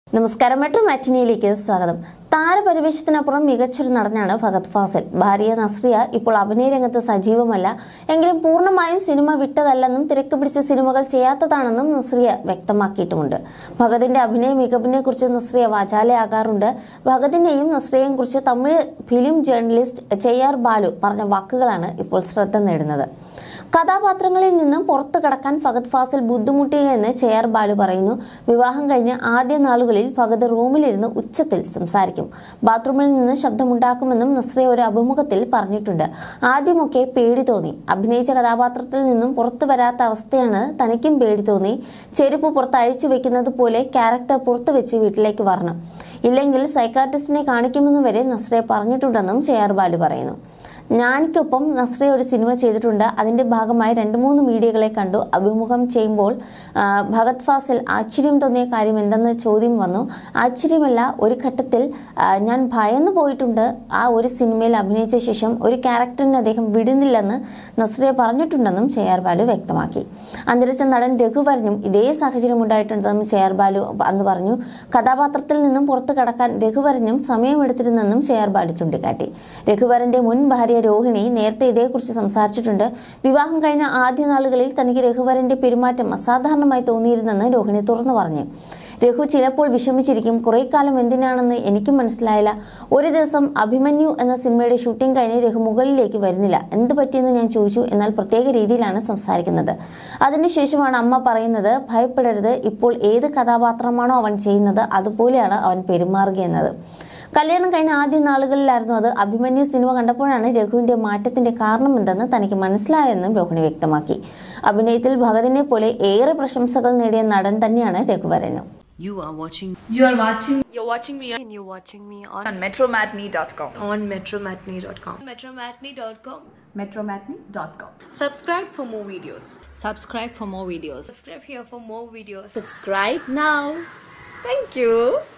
നമസ്കാരം മെട്രോ മാറ്റിനിയിലേക്ക് സ്വാഗതം. താരപരിവേഷത്തിനപ്പുറം മികച്ചൊരു നടനാണ് ഫഹദ് ഫാസിൽ. ഭാര്യ നസ്രിയ ഇപ്പോൾ അഭിനയ രംഗത്ത് സജീവമല്ല എങ്കിലും പൂർണ്ണമായും സിനിമ വിട്ടതല്ലെന്നും തിരക്ക് പിടിച്ച സിനിമകൾ ചെയ്യാത്തതാണെന്നും നസ്രിയ വ്യക്തമാക്കിയിട്ടുമുണ്ട്. ഫഹദിന്റെ അഭിനയ മികവിനെ കുറിച്ച് നസ്രിയ വാചാലയാകാറുണ്ട്. ഫഹദിനെയും നസ്രിയയെയും കുറിച്ച് തമിഴ് ഫിലിം ജേർണലിസ്റ്റ് ചെയ്യാർ ബാലു പറഞ്ഞ വാക്കുകളാണ് ഇപ്പോൾ ശ്രദ്ധ നേടുന്നത്. കഥാപാത്രങ്ങളിൽ നിന്നും പുറത്തു കടക്കാൻ ഫഹദ് ഫാസിൽ ബുദ്ധിമുട്ടിയെന്ന് ചെയ്യാർ ബാലു പറയുന്നു. വിവാഹം കഴിഞ്ഞ ആദ്യ നാളുകളിൽ ഫഹദ് റൂമിലിരുന്ന് ഉച്ചത്തിൽ സംസാരിക്കും. ബാത്റൂമിൽ നിന്ന് ശബ്ദമുണ്ടാക്കുമെന്നും നസ്രിയ ഒരു അഭിമുഖത്തിൽ പറഞ്ഞിട്ടുണ്ട്. ആദ്യമൊക്കെ പേടി തോന്നി. അഭിനയിച്ച കഥാപാത്രത്തിൽ നിന്നും പുറത്തു വരാത്ത അവസ്ഥയാണ്. തനിക്കും പേടി തോന്നി. ചെരുപ്പ് പുറത്ത് അഴിച്ചു വെക്കുന്നത് പോലെ ക്യാരക്ടർ പുറത്തു വെച്ച് വീട്ടിലേക്ക് വരണം, ഇല്ലെങ്കിൽ സൈക്കാട്രിസ്റ്റിനെ കാണിക്കുമെന്ന് വരെ നസ്രിയ പറഞ്ഞിട്ടുണ്ടെന്നും ചെയ്യാർ ബാലു പറയുന്നു. ഞാനിക്കൊപ്പം നസ്രിയ ഒരു സിനിമ ചെയ്തിട്ടുണ്ട്. അതിന്റെ ഭാഗമായി 2-3 മീഡിയകളെ കണ്ടു. അഭിമുഖം ചെയ്യുമ്പോൾ ഫഹദ് ഫാസിൽ ആശ്ചര്യം തോന്നിയ കാര്യം എന്തെന്ന് ചോദ്യം വന്നു. ആശ്ചര്യമല്ല, ഒരു ഘട്ടത്തിൽ ഞാൻ ഭയന്നു പോയിട്ടുണ്ട്. ആ ഒരു സിനിമയിൽ അഭിനയിച്ച ശേഷം ഒരു ക്യാരക്ടറിനെ അദ്ദേഹം വിടുന്നില്ലെന്ന് നസ്രിയ പറഞ്ഞിട്ടുണ്ടെന്നും ചെയ്യാർ ബാലു വ്യക്തമാക്കി. അന്തരിച്ച നടൻ രഘുവരനും ഇതേ സാഹചര്യം ഉണ്ടായിട്ടുണ്ടെന്നും ചെയ്യാർ ബാലു അന്ന് പറഞ്ഞു. കഥാപാത്രത്തിൽ നിന്നും പുറത്തു കടക്കാൻ രഘുവരനും സമയമെടുത്തിരുന്നെന്നും ചെയ്യാർ ബാലു ചൂണ്ടിക്കാട്ടി. രഘുവരന്റെ മുൻ ഭാര്യ രോഹിണി നേരത്തെ ഇതേക്കുറിച്ച് സംസാരിച്ചിട്ടുണ്ട്. വിവാഹം കഴിഞ്ഞ ആദ്യ നാളുകളിൽ തനിക്ക് രഘുവരന്റെ പെരുമാറ്റം അസാധാരണമായി തോന്നിയിരുന്നെന്ന് രോഹിണി തുറന്നു പറഞ്ഞു. രഘു ചിലപ്പോൾ വിഷമിച്ചിരിക്കും. കുറെ കാലം എന്തിനാണെന്ന് എനിക്കും മനസ്സിലായില്ല. ഒരു ദിവസം അഭിമന്യു എന്ന സിനിമയുടെ ഷൂട്ടിംഗ് കഴിഞ്ഞ് രഘു മുകളിലേക്ക് വരുന്നില്ല. എന്ത് പറ്റിയെന്ന് ഞാൻ ചോദിച്ചു. എന്നാൽ പ്രത്യേക രീതിയിലാണ് സംസാരിക്കുന്നത്. അതിനുശേഷമാണ് അമ്മ പറയുന്നത്, ഭയപ്പെടരുത്, ഇപ്പോൾ ഏത് കഥാപാത്രമാണോ അവൻ ചെയ്യുന്നത് അതുപോലെയാണ് അവൻ പെരുമാറുകയെന്നത്. കല്യാണം കഴിഞ്ഞ ആദ്യ നാളുകളിലായിരുന്നു അത്. അഭിമന്യു സിനിമ കണ്ടപ്പോഴാണ് രഘുവിന്റെ മാറ്റത്തിന്റെ കാരണമെന്തെന്ന് തനിക്ക് മനസ്സിലായെന്നും രോഹിണി വ്യക്തമാക്കി. അഭിനയത്തിൽ ഭഗതിനെ പോലെ ഏറെ പ്രശംസകൾ നേടിയ നടൻ തന്നെയാണ് രഘുവരനും. You're watching me on metromatney.com. metromatney.com. metromatney.com. Subscribe for more videos. Subscribe for more videos. Subscribe here for more videos. Subscribe now. Thank you.